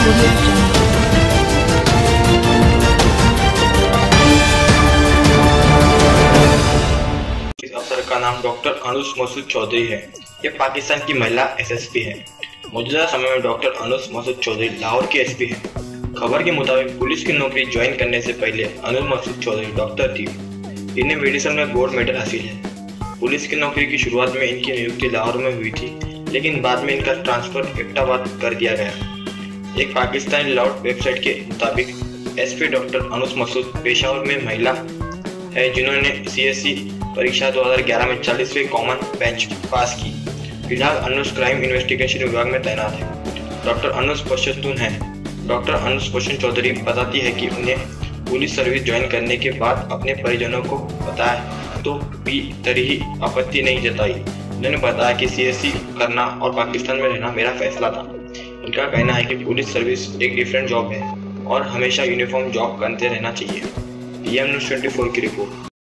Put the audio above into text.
इस अफसर का नाम डॉक्टर अनूस मसूद चौधरी है। ये पाकिस्तान की महिला एसएसपी है। मौजूदा समय में डॉक्टर अनूस मसूद चौधरी लाहौर के एसपी हैं। खबर के मुताबिक पुलिस की नौकरी ज्वाइन करने से पहले अनूस मसूद चौधरी डॉक्टर थी। इन्हें मेडिसिन में गोल्ड मेडल हासिल है। पुलिस की नौकरी की शुरुआत में इनकी नियुक्ति लाहौर में हुई थी, लेकिन बाद में इनका ट्रांसफर अब्बोत्ताबाद कर दिया गया। एक पाकिस्तानी लॉ वेबसाइट के मुताबिक एसपी डॉक्टर अनूस मसूद पेशावर में महिला है जिन्होंने CSE परीक्षा 2011 में 40वें कॉमन बेंच पास की। फिलहाल अनूस क्राइम इन्वेस्टिगेशन विभाग में तैनात है। डॉक्टर अनूस पश्तून है। डॉक्टर अनूस मसूद चौधरी बताती है कि उन्हें पुलिस सर्विस ज्वाइन करने के बाद अपने परिजनों को बताया तो भी तरही आपत्ति नहीं जताई। उन्होंने बताया कि CSE करना और पाकिस्तान में रहना मेरा फैसला था। उनका कहना है कि पुलिस सर्विस एक डिफरेंट जॉब है और हमेशा यूनिफॉर्म जॉब करते रहना चाहिए। PM News 24 की रिपोर्ट।